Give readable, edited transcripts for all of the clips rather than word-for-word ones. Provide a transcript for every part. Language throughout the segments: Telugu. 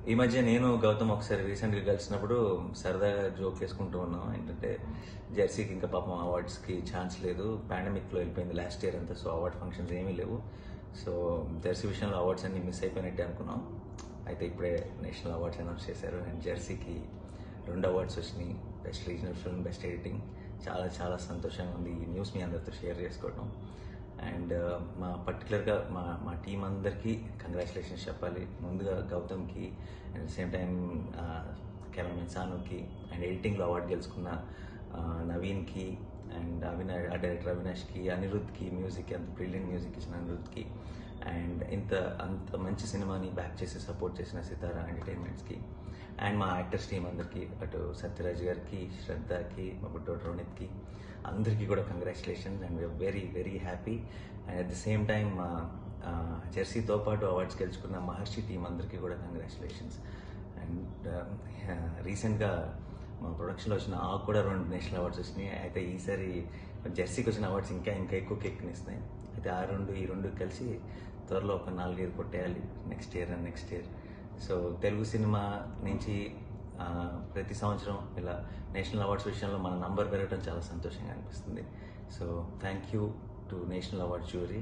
ఈ మధ్య నేను గౌతమ్ ఒకసారి రీసెంట్గా కలిసినప్పుడు సరదాగా జోక్ చేసుకుంటూ ఉన్నాం. ఏంటంటే జెర్సీకి ఇంకా పాపం అవార్డ్స్కి ఛాన్స్ లేదు, పాండమిక్లో వెళ్ళిపోయింది లాస్ట్ ఇయర్ అంతా. సో అవార్డ్ ఫంక్షన్స్ ఏమీ లేవు. సో జెర్సీ విషయంలో అవార్డ్స్ అన్ని మిస్ అయిపోయినట్టే అనుకున్నాం. అయితే ఇప్పుడే నేషనల్ అవార్డ్స్ అనౌన్స్ చేశారు అండ్ జెర్సీకి 2 అవార్డ్స్ వచ్చినాయి. Best regional film, best editing. చాలా చాలా సంతోషంగా ఉంది ఈ న్యూస్ మీ అందరితో షేర్ చేసుకోవడం. అండ్ పర్టికులర్గా మా టీం అందరికీ కంగ్రాచులేషన్స్ చెప్పాలి. ముందుగా గౌతమ్కి అండ్ సేమ్ టైం కెమెరామెన్ సానుకి అండ్ ఎడిటింగ్లో అవార్డు గెలుచుకున్న నవీన్కి అండ్ డైరెక్టర్ అవినాష్కి, అనిరుద్ధ్కి, మ్యూజిక్ అంత బ్రిలియంట్ మ్యూజిక్ ఇచ్చిన అనిరుద్ధ్కి అండ్ అంత మంచి సినిమాని బ్యాక్ చేసి సపోర్ట్ చేసిన సితారా ఎంటర్టైన్మెంట్స్కి అండ్ మా యాక్టర్స్ టీం అందరికీ, అటు సత్యరాజ్ గారికి, శ్రద్ధకి, మా బుట్టోడు రోనిత్కి అందరికీ కూడా congratulations and we are very very happy. And at the same time జెర్సీతో పాటు అవార్డ్స్ గెలుచుకున్న మహర్షి టీం అందరికీ కూడా కంగ్రాచులేషన్స్. అండ్ రీసెంట్గా మా ప్రొడక్షన్లో వచ్చిన కూడా 2 నేషనల్ అవార్డ్స్ వచ్చినాయి. అయితే ఈసారి జెర్సీకి వచ్చిన అవార్డ్స్ ఇంకా ఎక్కువ ఎక్కినిస్తున్నాయి. అయితే ఈ రెండు కలిసి త్వరలో ఒక 4-5 కొట్టేయాలి next year. So Telugu cinema నుంచి ప్రతి సంవత్సరం ఇలా నేషనల్ అవార్డ్స్ విషయంలో మన నంబర్ పెరగడం చాలా సంతోషంగా అనిపిస్తుంది. So thank you to national award jury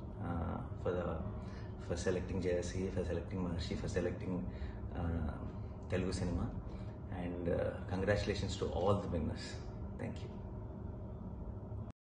for selecting Jersey, for selecting Maharshi, for selecting Telugu cinema and congratulations to all the winners. Thank you.